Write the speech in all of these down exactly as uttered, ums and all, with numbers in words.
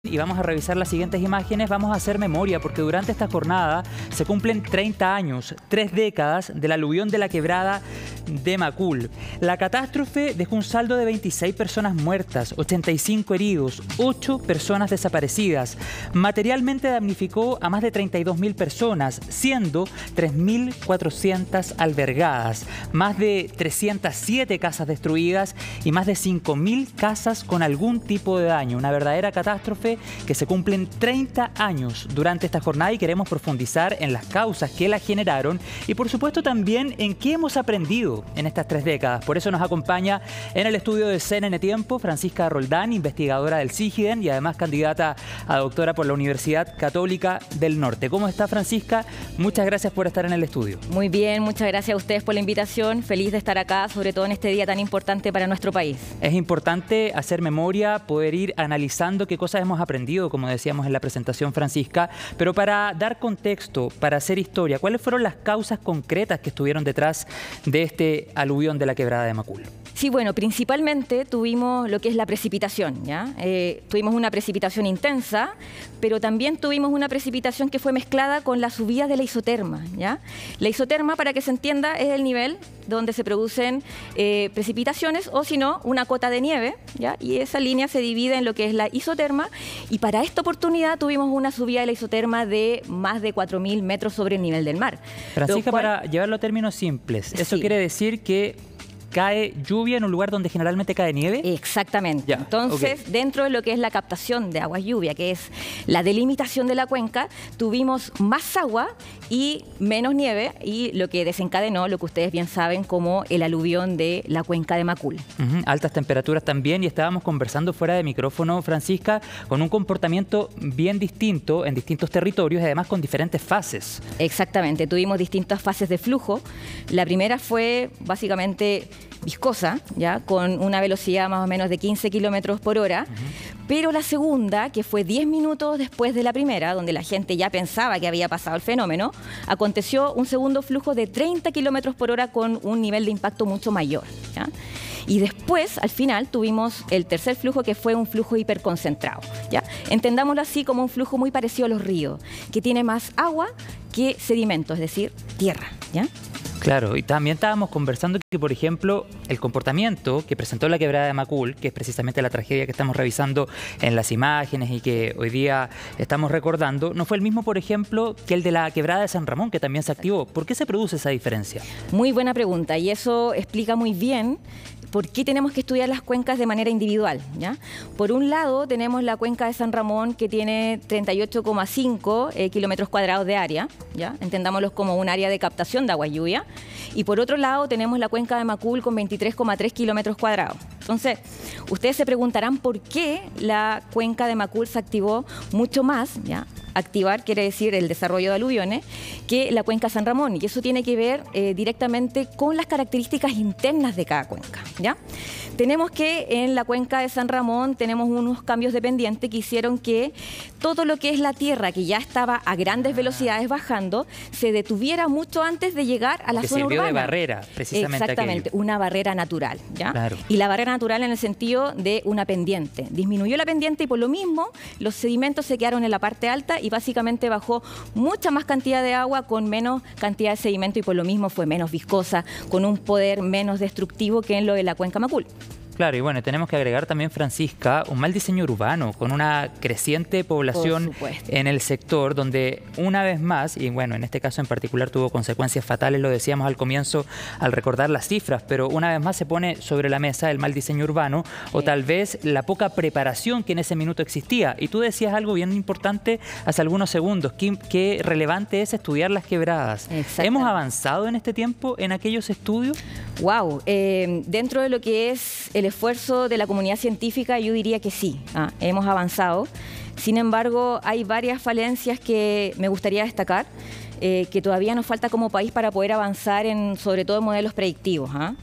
Y vamos a revisar las siguientes imágenes, vamos a hacer memoria porque durante esta jornada se cumplen treinta años, tres décadas del aluvión de la quebrada de Macul. La catástrofe dejó un saldo de veintiséis personas muertas, ochenta y cinco heridos, ocho personas desaparecidas. Materialmente damnificó a más de treinta y dos mil personas, siendo tres mil cuatrocientas albergadas, más de trescientas siete casas destruidas y más de cinco mil casas con algún tipo de daño. Una verdadera catástrofe que se cumplen treinta años durante esta jornada y queremos profundizar en las causas que la generaron y por supuesto también en qué hemos aprendido en estas tres décadas. Por eso nos acompaña en el estudio de C N N Tiempo Francisca Roldán, investigadora del SIGIDEN y además candidata a doctora por la Universidad Católica del Norte. ¿Cómo está, Francisca? Muchas gracias por estar en el estudio. Muy bien, muchas gracias a ustedes por la invitación. Feliz de estar acá, sobre todo en este día tan importante para nuestro país. Es importante hacer memoria, poder ir analizando qué cosas hemos aprendido, como decíamos en la presentación, Francisca, pero para dar contexto, para hacer historia, ¿cuáles fueron las causas concretas que estuvieron detrás de este aluvión de la quebrada de Macul? Sí, bueno, principalmente tuvimos lo que es la precipitación, ¿ya? Eh, tuvimos una precipitación intensa, pero también tuvimos una precipitación que fue mezclada con la subida de la isoterma, ¿ya? La isoterma, para que se entienda, es el nivel donde se producen eh, precipitaciones o, si no, una cota de nieve, ¿ya? Y esa línea se divide en lo que es la isoterma y para esta oportunidad tuvimos una subida de la isoterma de más de cuatro mil metros sobre el nivel del mar. Francisca, cual... para llevarlo a términos simples, ¿eso sí quiere decir que cae lluvia en un lugar donde generalmente cae nieve? Exactamente. Ya, Entonces, okay. dentro de lo que es la captación de aguas lluvia, que es la delimitación de la cuenca, tuvimos más agua y menos nieve, y lo que desencadenó lo que ustedes bien saben como el aluvión de la cuenca de Macul. Uh-huh. Altas temperaturas también, y estábamos conversando fuera de micrófono, Francisca, con un comportamiento bien distinto en distintos territorios y además con diferentes fases. Exactamente, tuvimos distintas fases de flujo. La primera fue básicamente viscosa, ya con una velocidad más o menos de quince kilómetros por hora, uh-huh. pero la segunda, que fue diez minutos después de la primera, donde la gente ya pensaba que había pasado el fenómeno, aconteció un segundo flujo de treinta kilómetros por hora con un nivel de impacto mucho mayor, ¿ya? Y después, al final, tuvimos el tercer flujo, que fue un flujo hiperconcentrado, ¿ya? Entendámoslo así como un flujo muy parecido a los ríos, que tiene más agua que sedimento, es decir, tierra, ¿ya? Claro, y también estábamos conversando que, por ejemplo, el comportamiento que presentó la quebrada de Macul, que es precisamente la tragedia que estamos revisando en las imágenes y que hoy día estamos recordando, no fue el mismo, por ejemplo, que el de la quebrada de San Ramón, que también se activó. ¿Por qué se produce esa diferencia? Muy buena pregunta, y eso explica muy bien por qué tenemos que estudiar las cuencas de manera individual, ¿ya? Por un lado, tenemos la cuenca de San Ramón, que tiene treinta y ocho coma cinco eh, kilómetros cuadrados de área, ¿ya? Entendámoslo como un área de captación de agua lluvia. Y por otro lado, tenemos la cuenca de Macul con veintitrés coma tres kilómetros cuadrados. Entonces, ustedes se preguntarán por qué la cuenca de Macul se activó mucho más, ¿ya? Activar quiere decir el desarrollo de aluviones, que la cuenca San Ramón, y eso tiene que ver eh, directamente con las características internas de cada cuenca, ¿ya? Tenemos que en la cuenca de San Ramón tenemos unos cambios de pendiente que hicieron que todo lo que es la tierra, que ya estaba a grandes velocidades bajando, se detuviera mucho antes de llegar a la que zona sirvió urbana. de barrera, precisamente. Exactamente, aquello. Una barrera natural, ¿ya? Claro. Y la barrera natural en el sentido de una pendiente. Disminuyó la pendiente y por lo mismo los sedimentos se quedaron en la parte alta y básicamente bajó mucha más cantidad de agua con menos cantidad de sedimento y por lo mismo fue menos viscosa, con un poder menos destructivo que en lo de la cuenca Macul. Claro, y bueno, tenemos que agregar también, Francisca, un mal diseño urbano, con una creciente población en el sector, donde una vez más, y bueno, en este caso en particular tuvo consecuencias fatales, lo decíamos al comienzo al recordar las cifras, pero una vez más se pone sobre la mesa el mal diseño urbano, sí. o tal vez la poca preparación que en ese minuto existía. Y tú decías algo bien importante hace algunos segundos, qué, qué relevante es estudiar las quebradas. ¿Hemos avanzado en este tiempo en aquellos estudios? Wow, eh, dentro de lo que es el esfuerzo de la comunidad científica, yo diría que sí, ah, hemos avanzado. Sin embargo, hay varias falencias que me gustaría destacar, eh, que todavía nos falta como país para poder avanzar en, sobre todo en modelos predictivos. ¿ah?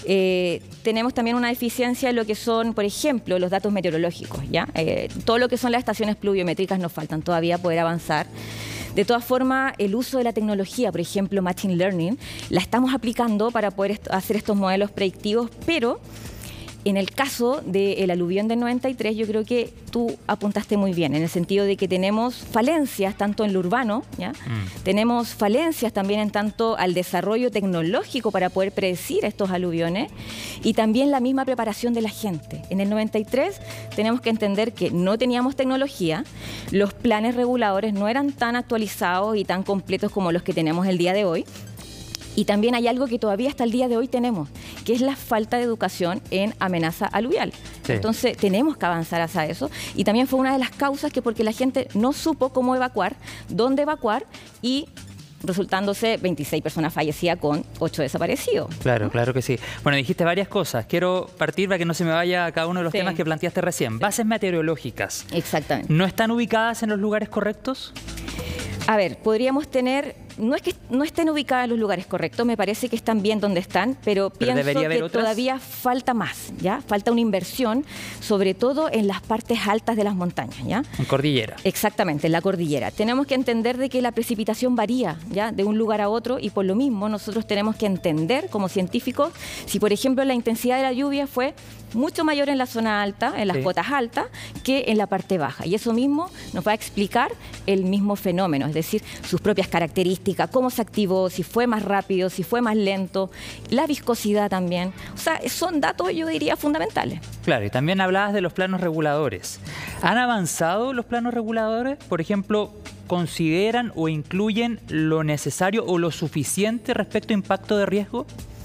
Eh, tenemos también una deficiencia en lo que son, por ejemplo, los datos meteorológicos, ¿ya? Eh, todo lo que son las estaciones pluviométricas nos faltan todavía poder avanzar. De todas formas, el uso de la tecnología, por ejemplo, Machine Learning, la estamos aplicando para poder est- hacer estos modelos predictivos, pero En el caso del aluvión del noventa y tres, yo creo que tú apuntaste muy bien, en el sentido de que tenemos falencias tanto en lo urbano, ¿ya? Mm. Tenemos falencias también en tanto al desarrollo tecnológico para poder predecir estos aluviones y también la misma preparación de la gente. En el noventa y tres tenemos que entender que no teníamos tecnología, los planes reguladores no eran tan actualizados y tan completos como los que tenemos el día de hoy. Y también hay algo que todavía hasta el día de hoy tenemos, que es la falta de educación en amenaza aluvial. Sí. Entonces tenemos que avanzar hacia eso. Y también fue una de las causas que porque la gente no supo cómo evacuar, dónde evacuar y resultándose veintiséis personas fallecidas con ocho desaparecidos. Claro, ¿no? Claro que sí. Bueno, dijiste varias cosas. Quiero partir para que no se me vaya a cada uno de los sí. temas que planteaste recién. Sí. Bases meteorológicas. Exactamente. ¿No están ubicadas en los lugares correctos? A ver, podríamos tener, no es que no estén ubicadas en los lugares correctos, me parece que están bien donde están, pero, pero pienso que otras? todavía falta más, ¿ya? Falta una inversión, sobre todo en las partes altas de las montañas, ¿ya? En cordillera. Exactamente, en la cordillera. Tenemos que entender de que la precipitación varía, ¿ya? De un lugar a otro y por lo mismo nosotros tenemos que entender como científicos si, por ejemplo, la intensidad de la lluvia fue mucho mayor en la zona alta, en las sí. cotas altas, que en la parte baja. Y eso mismo nos va a explicar el mismo fenómeno, es decir, sus propias características, cómo se activó, si fue más rápido, si fue más lento, la viscosidad también. O sea, son datos, yo diría, fundamentales. Claro, y también hablabas de los planos reguladores. ¿Han avanzado los planos reguladores? Por ejemplo, ¿consideran o incluyen lo necesario o lo suficiente respecto a impacto de riesgo?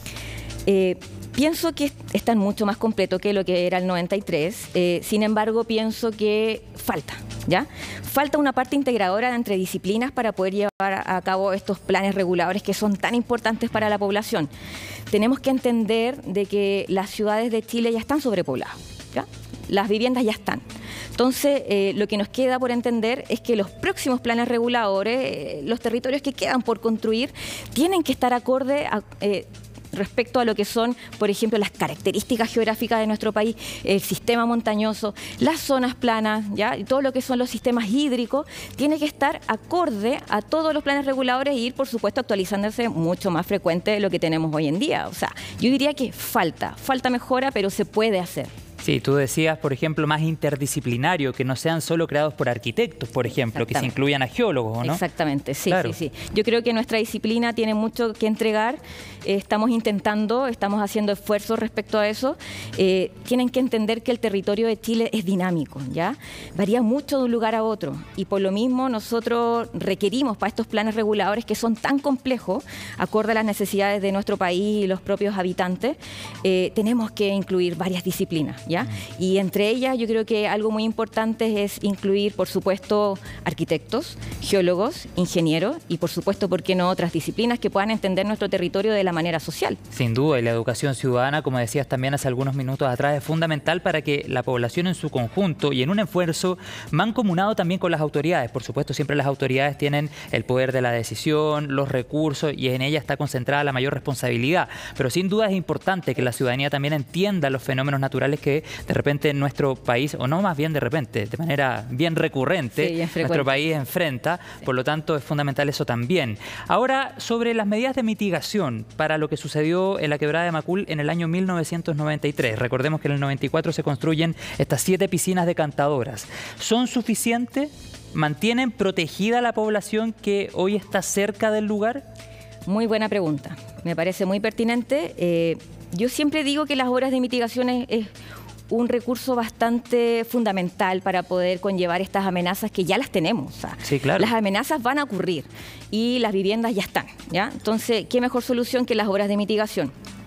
Eh, Pienso que están mucho más completos que lo que era el noventa y tres, eh, sin embargo pienso que falta, ¿ya? Falta una parte integradora entre disciplinas para poder llevar a cabo estos planes reguladores que son tan importantes para la población. Tenemos que entender de que las ciudades de Chile ya están sobrepobladas, ¿ya? Las viviendas ya están. Entonces, eh, lo que nos queda por entender es que los próximos planes reguladores, eh, los territorios que quedan por construir, tienen que estar acorde a... Eh, respecto a lo que son, por ejemplo, las características geográficas de nuestro país, el sistema montañoso, las zonas planas, ¿ya? Y todo lo que son los sistemas hídricos, tiene que estar acorde a todos los planes reguladores e ir, por supuesto, actualizándose mucho más frecuente de lo que tenemos hoy en día. O sea, yo diría que falta, falta mejora, pero se puede hacer. Sí, tú decías, por ejemplo, más interdisciplinario, que no sean solo creados por arquitectos, por ejemplo, que se incluyan a geólogos, ¿o no? Exactamente, sí, claro. sí, sí. Yo creo que nuestra disciplina tiene mucho que entregar, eh, estamos intentando, estamos haciendo esfuerzos respecto a eso. Eh, tienen que entender que el territorio de Chile es dinámico, ¿ya? Varía mucho de un lugar a otro y por lo mismo nosotros requerimos para estos planes reguladores que son tan complejos, acorde a las necesidades de nuestro país y los propios habitantes, eh, tenemos que incluir varias disciplinas, ¿ya? Y entre ellas yo creo que algo muy importante es incluir, por supuesto, arquitectos, geólogos, ingenieros y, por supuesto, ¿por qué no otras disciplinas que puedan entender nuestro territorio de la manera social? Sin duda, y la educación ciudadana, como decías también hace algunos minutos atrás, es fundamental para que la población en su conjunto y en un esfuerzo mancomunado también con las autoridades. Por supuesto, siempre las autoridades tienen el poder de la decisión, los recursos y en ella está concentrada la mayor responsabilidad. Pero sin duda es importante que la ciudadanía también entienda los fenómenos naturales que de repente en nuestro país, o no más bien de repente, de manera bien recurrente, sí, bien nuestro país enfrenta, sí. Por lo tanto es fundamental eso también. Ahora, sobre las medidas de mitigación para lo que sucedió en la quebrada de Macul en el año mil novecientos noventa y tres. Recordemos que en el noventa y cuatro se construyen estas siete piscinas decantadoras. ¿Son suficientes? ¿Mantienen protegida la población que hoy está cerca del lugar? Muy buena pregunta, me parece muy pertinente. Eh, yo siempre digo que las obras de mitigación es, es un recurso bastante fundamental para poder conllevar estas amenazas que ya las tenemos. O sea, sí, claro. Las amenazas van a ocurrir y las viviendas ya están, ¿ya? Entonces, ¿qué mejor solución que las obras de mitigación?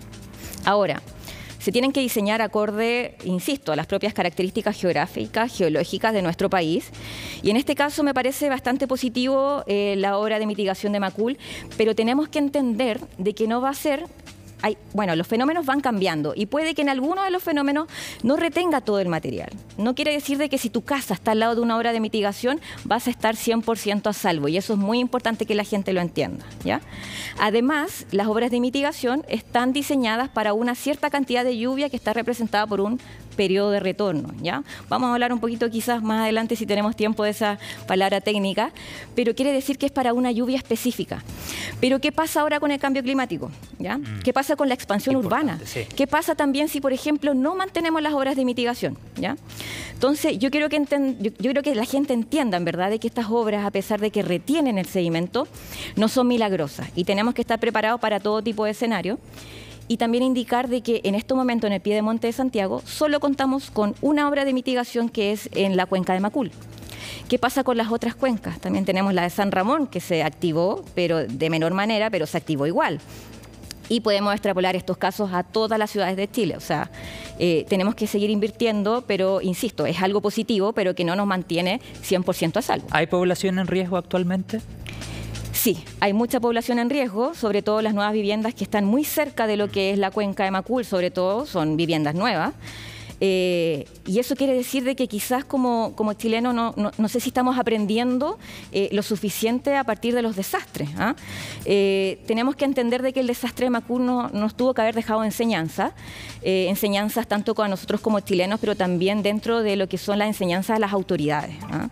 Ahora, se tienen que diseñar acorde, insisto, a las propias características geográficas, geológicas de nuestro país. Y en este caso me parece bastante positivo eh, la obra de mitigación de Macul, pero tenemos que entender de que no va a ser... Hay, bueno, los fenómenos van cambiando y puede que en alguno de los fenómenos no retenga todo el material. No quiere decir de que si tu casa está al lado de una obra de mitigación vas a estar cien por ciento a salvo y eso es muy importante que la gente lo entienda, ¿ya? Además, las obras de mitigación están diseñadas para una cierta cantidad de lluvia que está representada por un periodo de retorno, ¿ya? Vamos a hablar un poquito quizás más adelante si tenemos tiempo de esa palabra técnica, pero quiere decir que es para una lluvia específica. Pero ¿qué pasa ahora con el cambio climático? ¿Ya? Mm. ¿Qué pasa con la expansión urbana? Sí. ¿Qué pasa también si, por ejemplo, no mantenemos las obras de mitigación? ¿Ya? Entonces, yo quiero que enten- yo, yo creo que la gente entienda, en verdad, de que estas obras, a pesar de que retienen el sedimento, no son milagrosas y tenemos que estar preparados para todo tipo de escenario. Y también indicar de que en este momento en el Piedemonte de Santiago solo contamos con una obra de mitigación que es en la cuenca de Macul. ¿Qué pasa con las otras cuencas? También tenemos la de San Ramón que se activó, pero de menor manera, pero se activó igual. Y podemos extrapolar estos casos a todas las ciudades de Chile. O sea, eh, tenemos que seguir invirtiendo, pero insisto, es algo positivo, pero que no nos mantiene cien por ciento a salvo. ¿Hay población en riesgo actualmente? Sí, hay mucha población en riesgo, sobre todo las nuevas viviendas que están muy cerca de lo que es la cuenca de Macul, sobre todo son viviendas nuevas. Eh, y eso quiere decir de que quizás como, como chilenos no, no, no sé si estamos aprendiendo eh, lo suficiente a partir de los desastres. ¿ah? Eh, tenemos que entender de que el desastre de Macul no, nos tuvo que haber dejado enseñanza, eh, enseñanzas tanto con nosotros como chilenos, pero también dentro de lo que son las enseñanzas de las autoridades. ¿ah?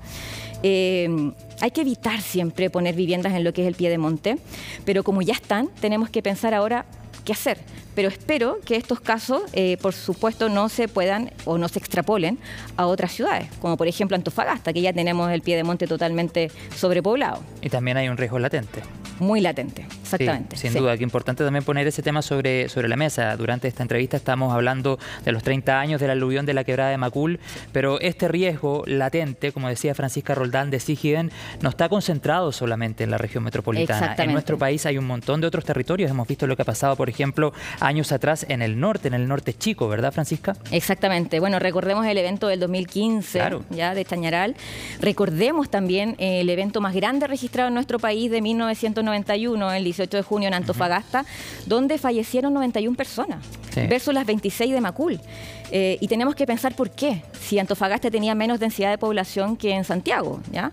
Eh, hay que evitar siempre poner viviendas en lo que es el Piedemonte, pero como ya están, tenemos que pensar ahora qué hacer. Pero espero que estos casos, eh, por supuesto, no se puedan o no se extrapolen a otras ciudades, como por ejemplo Antofagasta, que ya tenemos el Piedemonte totalmente sobrepoblado. Y también hay un riesgo latente. Muy latente, exactamente. Sí, sin sí. duda, que importante también poner ese tema sobre, sobre la mesa. Durante esta entrevista estamos hablando de los treinta años del aluvión de la quebrada de Macul, pero este riesgo latente, como decía Francisca Roldán de SIGIDEN, no está concentrado solamente en la región metropolitana. En nuestro país hay un montón de otros territorios. Hemos visto lo que ha pasado, por ejemplo, años atrás en el norte, en el norte chico, ¿verdad, Francisca? Exactamente. Bueno, recordemos el evento del dos mil quince, claro. ya de Chañaral. Recordemos también el evento más grande registrado en nuestro país de mil novecientos noventa y uno, el dieciocho de junio en Antofagasta, uh-huh. donde fallecieron noventa y una personas, sí. versus las veintiséis de Macul. Eh, y tenemos que pensar por qué, si Antofagasta tenía menos densidad de población que en Santiago, ¿ya?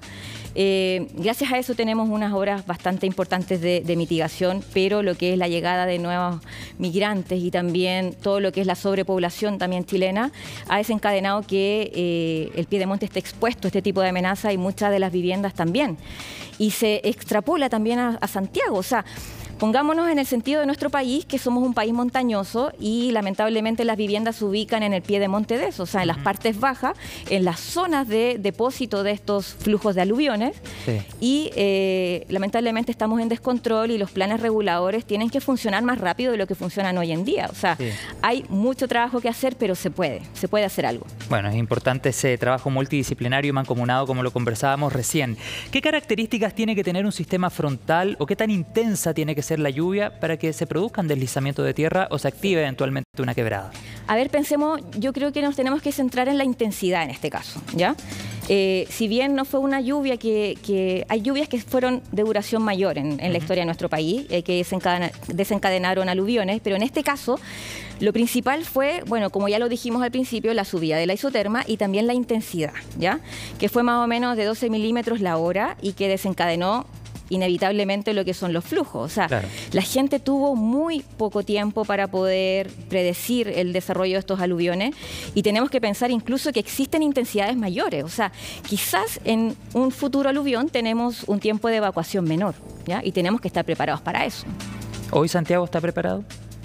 Eh, gracias a eso tenemos unas obras bastante importantes de, de mitigación, pero lo que es la llegada de nuevos migrantes y también todo lo que es la sobrepoblación también chilena ha desencadenado que eh, el Piedemonte esté expuesto a este tipo de amenaza y muchas de las viviendas también. Y se extrapola también a, a Santiago, o sea, pongámonos en el sentido de nuestro país, que somos un país montañoso y lamentablemente las viviendas se ubican en el Piedemonte de eso, o sea, en las partes bajas, en las zonas de depósito de estos flujos de aluviones. Sí. Y eh, lamentablemente estamos en descontrol y los planes reguladores tienen que funcionar más rápido de lo que funcionan hoy en día. O sea, sí. hay mucho trabajo que hacer, pero se puede, se puede hacer algo. Bueno, es importante ese trabajo multidisciplinario y mancomunado, como lo conversábamos recién. ¿Qué características tiene que tener un sistema frontal o qué tan intensa tiene que ser la lluvia para que se produzcan deslizamientos de tierra o se active eventualmente una quebrada? A ver, pensemos, yo creo que nos tenemos que centrar en la intensidad en este caso, ¿ya? Eh, si bien no fue una lluvia que, que... Hay lluvias que fueron de duración mayor en, en la historia de nuestro país, eh, que desencadena, desencadenaron aluviones, pero en este caso lo principal fue, bueno, como ya lo dijimos al principio, la subida de la isoterma y también la intensidad, ¿ya? Que fue más o menos de doce milímetros la hora y que desencadenó inevitablemente lo que son los flujos. O sea, claro. la gente tuvo muy poco tiempo para poder predecir el desarrollo de estos aluviones y tenemos que pensar incluso que existen intensidades mayores. O sea, quizás en un futuro aluvión tenemos un tiempo de evacuación menor, ¿ya? Y tenemos que estar preparados para eso. ¿Hoy Santiago está preparado?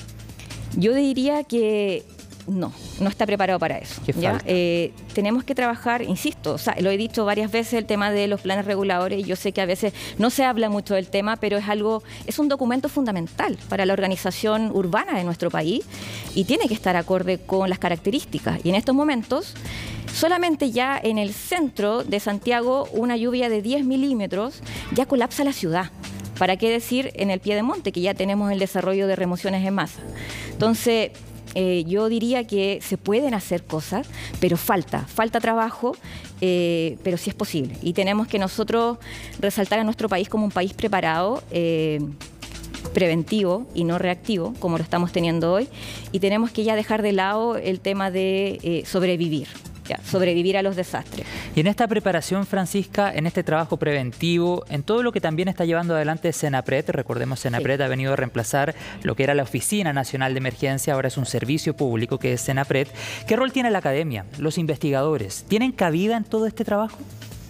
Yo diría que no, no está preparado para eso. ¿Qué ¿ya? falta? Eh, tenemos que trabajar, insisto, o sea, lo he dicho varias veces, el tema de los planes reguladores, y yo sé que a veces no se habla mucho del tema, pero es algo, es un documento fundamental para la organización urbana de nuestro país y tiene que estar acorde con las características. Y en estos momentos, solamente ya en el centro de Santiago, una lluvia de diez milímetros ya colapsa la ciudad. ¿Para qué decir en el Piedemonte, que ya tenemos el desarrollo de remociones en masa? Entonces, Eh, yo diría que se pueden hacer cosas, pero falta, falta trabajo, eh, pero sí es posible. Y tenemos que nosotros resaltar a nuestro país como un país preparado, eh, preventivo y no reactivo, como lo estamos teniendo hoy, y tenemos que ya dejar de lado el tema de eh, sobrevivir. ya, sobrevivir a los desastres. Y en esta preparación, Francisca, en este trabajo preventivo, en todo lo que también está llevando adelante Senapred, recordemos Senapred sí. ha venido a reemplazar lo que era la Oficina Nacional de Emergencia, ahora es un servicio público que es Senapred. ¿Qué rol tiene la academia, los investigadores? ¿Tienen cabida en todo este trabajo?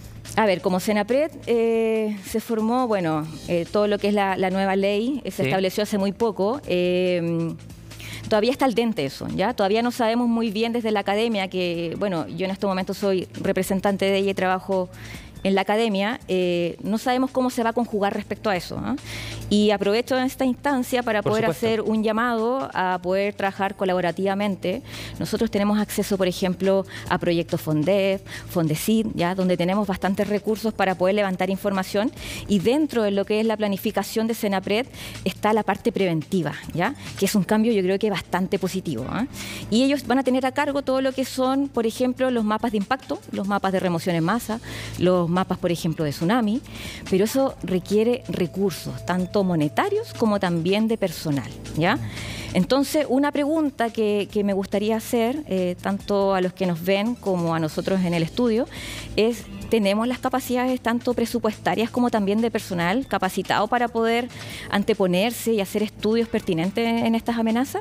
A ver, como Senapred eh, se formó, bueno, eh, todo lo que es la, la nueva ley eh, se sí. estableció hace muy poco. Eh, todavía está al dente eso, ¿ya? Todavía no sabemos muy bien desde la academia, que, bueno, yo en este momento soy representante de ella y trabajo en la academia, eh, no sabemos cómo se va a conjugar respecto a eso, ¿eh? Y aprovecho esta instancia para por poder supuesto. hacer un llamado a poder trabajar colaborativamente. Nosotros tenemos acceso, por ejemplo, a proyectos FONDEF, FONDECID, ¿ya? Donde tenemos bastantes recursos para poder levantar información, y dentro de lo que es la planificación de Senapred está la parte preventiva, ¿ya? Que es un cambio yo creo que bastante positivo, ¿eh? Y ellos van a tener a cargo todo lo que son, por ejemplo, los mapas de impacto, los mapas de remoción en masa, los mapas, por ejemplo, de tsunami, pero eso requiere recursos, tanto monetarios como también de personal, ¿ya? Entonces, una pregunta que, que me gustaría hacer, eh, tanto a los que nos ven como a nosotros en el estudio, es: ¿tenemos las capacidades tanto presupuestarias como también de personal capacitado para poder anteponerse y hacer estudios pertinentes en estas amenazas?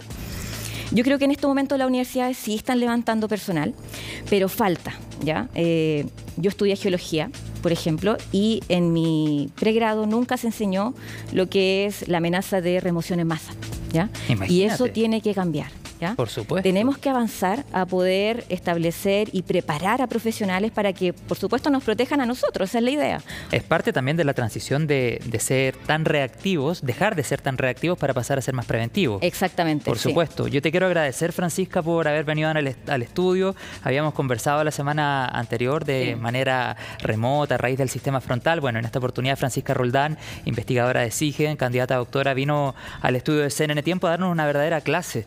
Yo creo que en este momento las universidades sí están levantando personal, pero falta, ¿ya? Eh, yo estudié geología, por ejemplo, y en mi pregrado nunca se enseñó lo que es la amenaza de remoción en masa, ¿ya? Imagínate. Y eso tiene que cambiar, ¿ya? Por supuesto. Tenemos que avanzar a poder establecer y preparar a profesionales para que, por supuesto, nos protejan a nosotros. Esa es la idea. Es parte también de la transición de, de ser tan reactivos, dejar de ser tan reactivos para pasar a ser más preventivos. Exactamente. Por supuesto. Sí. Yo te quiero agradecer, Francisca, por haber venido al, al estudio. Habíamos conversado la semana anterior de sí. manera remota, a raíz del sistema frontal. Bueno, en esta oportunidad, Francisca Roldán, investigadora de SIGEN, candidata a doctora, vino al estudio de C N N Tiempo a darnos una verdadera clase.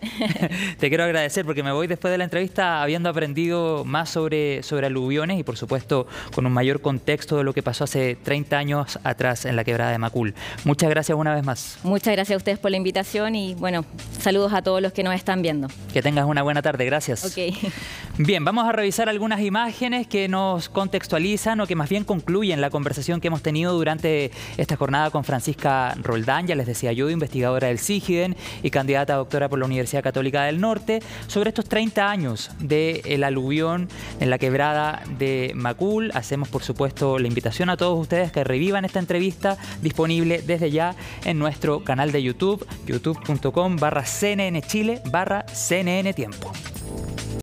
Te quiero agradecer porque me voy después de la entrevista habiendo aprendido más sobre, sobre aluviones y, por supuesto, con un mayor contexto de lo que pasó hace treinta años atrás en la quebrada de Macul. Muchas gracias una vez más. Muchas gracias a ustedes por la invitación y, bueno, saludos a todos los que nos están viendo. Que tengas una buena tarde. Gracias. Ok. Bien, vamos a revisar algunas imágenes que nos contextualizan o que más bien concluyen la conversación que hemos tenido durante esta jornada con Francisca Roldán, ya les decía yo, investigadora del SIGIDEN y candidata a doctora por la Universidad Católica del Norte, sobre estos treinta años del aluvión en la quebrada de Macul. Hacemos, por supuesto, la invitación a todos ustedes que revivan esta entrevista, disponible desde ya en nuestro canal de YouTube, youtube punto com barra C N N Chile barra C N N Tiempo.